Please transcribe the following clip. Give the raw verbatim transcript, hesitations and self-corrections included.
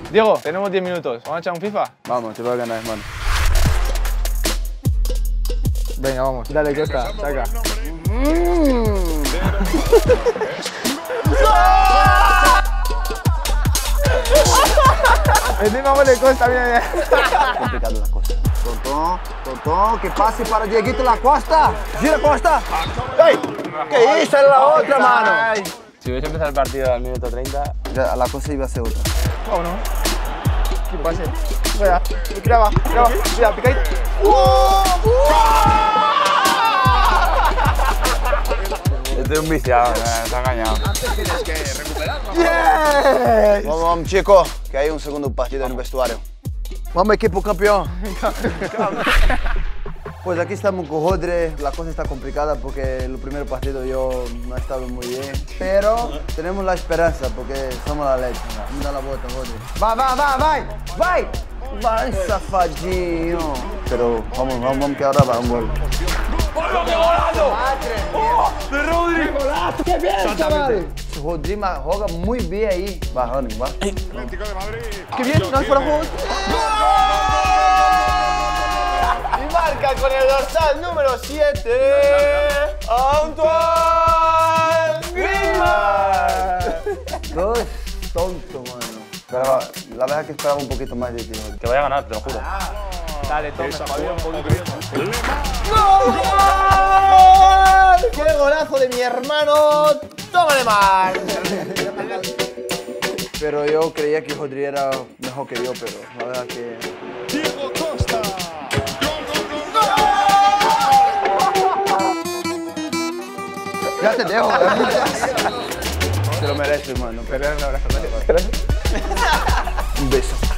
Diego, tenemos diez minutos. ¿Vamos a echar un FIFA? Vamos, te voy a ganar, hermano. Venga, vamos. Dale, Costa, saca. Mm. Encima gol de Costa, mira, mira. Complicado la cosa. Totó, Totó, que pase para Dieguito La Costa. Gira Costa. ¡Ey! ¿Qué hizo? Era la otra, mano. Si hubiese empezado el partido al minuto treinta... Ya, la cosa iba a ser otra. Vámonos. ¿Qué pase? Fuera. Graba, graba. Mira, picadito. Este es un viciado, me está engañado. Antes tienes que recuperarlo. Yes! Vamos, vamos, chicos, que hay un segundo partido en el vestuario. Vamos, equipo campeón. Pues aquí estamos con Rodri. La cosa está complicada porque el primer partido yo no he estado muy bien. Pero tenemos la esperanza porque somos la leche. Mira la bota, Rodri. Va, va, va, vai, vai. Vai, safadinho. Pero vamos, vamos, vamos que ahora va un gol. ¡Pablo, qué golazo! ¡Oh! ¡De Rodri! ¡Qué golazo! ¡Qué bien, chaval! Rodri juega muy bien ahí. Va, Ronnie, va. Atlético de Madrid. ¡Qué bien! ¡No es fuera juego! Y marca con el dorsal número siete, Antoine Griezmann. No es tonto, mano. Pero la verdad es que esperaba un poquito más de ti. Que vaya a ganar, te lo juro. Dale, toma, Fabián, un poquito. ¡Gol! ¡Qué golazo de mi hermano! ¡Toma de mar! Pero yo creía que Rodri era mejor que yo, pero la verdad que... Diego Costa. Ya te dejo. Te lo mereces, hermano. Pero un abrazo. Un beso.